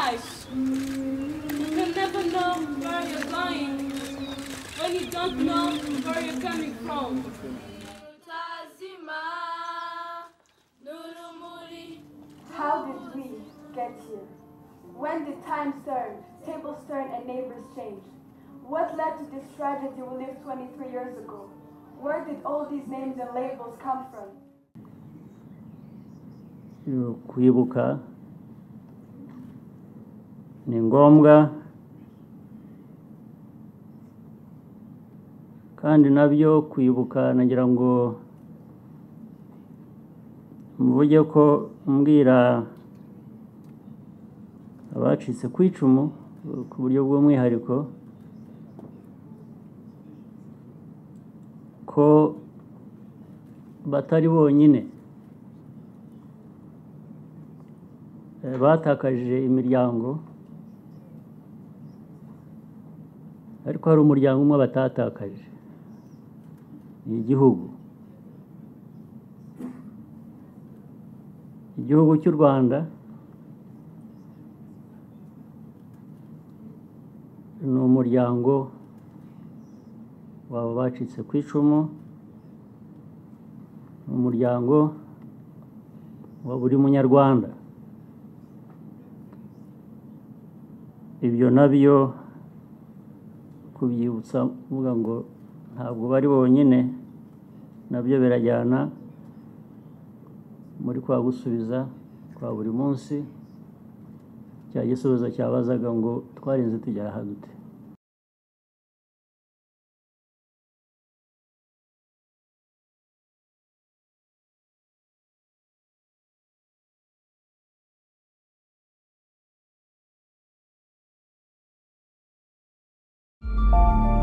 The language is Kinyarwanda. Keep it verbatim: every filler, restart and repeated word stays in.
life. You can never know where you're going when you don't know where you're coming from. How did we get here? When did times turn, tables turn, and neighbors change? What led to this tragedy we lived twenty-three years ago? Where did all these names and labels come from? Kwibuka ni ngombwa, kandi nabyo kwibuka nagira ngo mvuge ko mbwira abacitse ku icumu ku buryo bw'umwihariko ko batari bonyine, batakaje imiryango, ariko hari umuryango umwe batatakaje, ni igihugu. Igihugu cy'u Rwanda ni umuryango waba bacitse ku icumu, ni umuryango wa buri munyarwanda. Ibyo nabyo kubyibutsa mvuga ngo ntabwo bari bonyine, nabyo birajyana muri kwa gusubiza kwa buri munsi, cya gisubizo cyabazaga ngo twarinze tugera aha dute. Thank you.